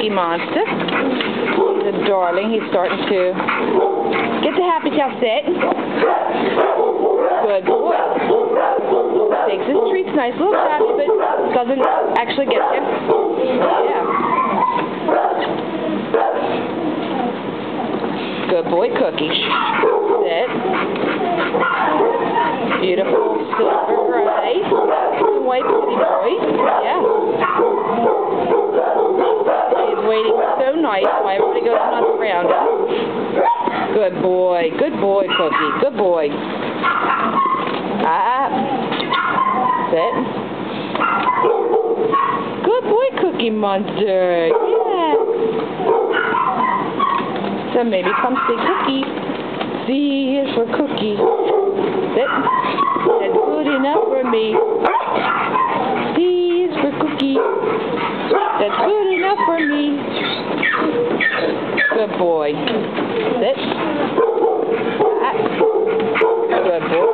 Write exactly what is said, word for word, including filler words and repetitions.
Cookie Monster. He's a darling. He's starting to get the happy tail sit. Good boy. Takes his treats nice, little shabby, but doesn't actually get him. Yeah. Good boy, Cookie. Sit. Beautiful silver gray. White pretty boy. Yeah. He's waiting so nice while everybody goes nuts around him. Good boy. Good boy, Cookie. Good boy. Ah. Sit. Good boy, Cookie Monster. Yeah. So maybe come see Cookie. C is for Cookie. Sit. That's good enough for me. C is for Cookie. That's good enough for me. Good boy. Sit. Ah. Good boy.